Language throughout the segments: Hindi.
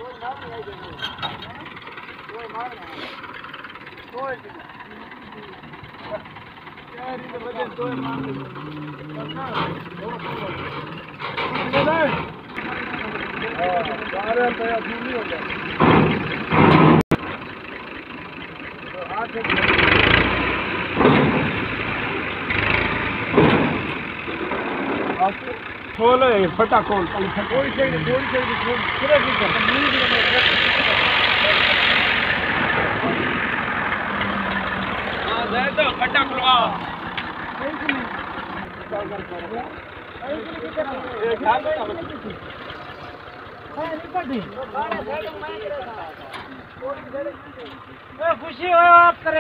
खोलो फटा खोल थोड़ी सी पूरा फटा खुलवा खुशी हो आप करे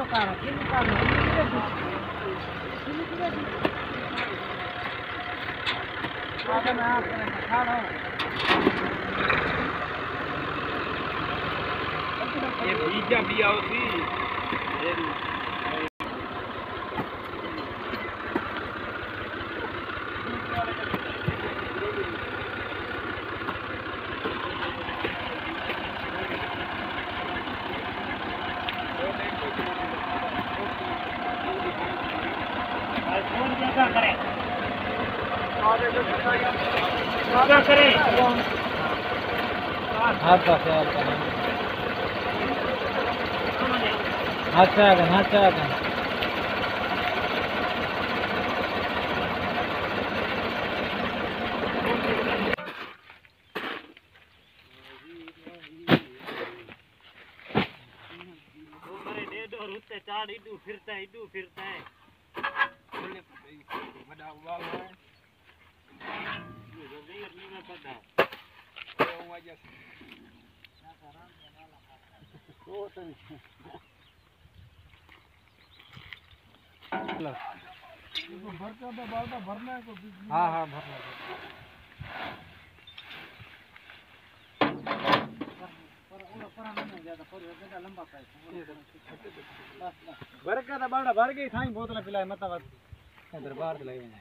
ये बीजा भी आओ सी करे अच्छा फिरता है बड़ा हुआ है भरना है को हाँ भरना भर गई था बोतल पिलाए मत इधर बाहर से लगे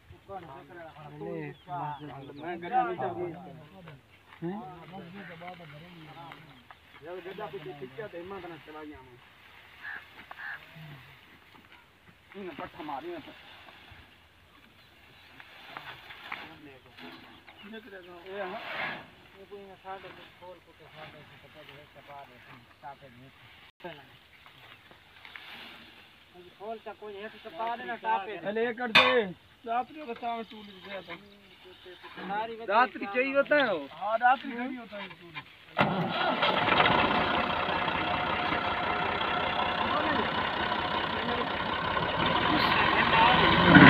पट्ठा मारी रात्रि चाहिए होता है हाँ रात्रि चाहिए होता है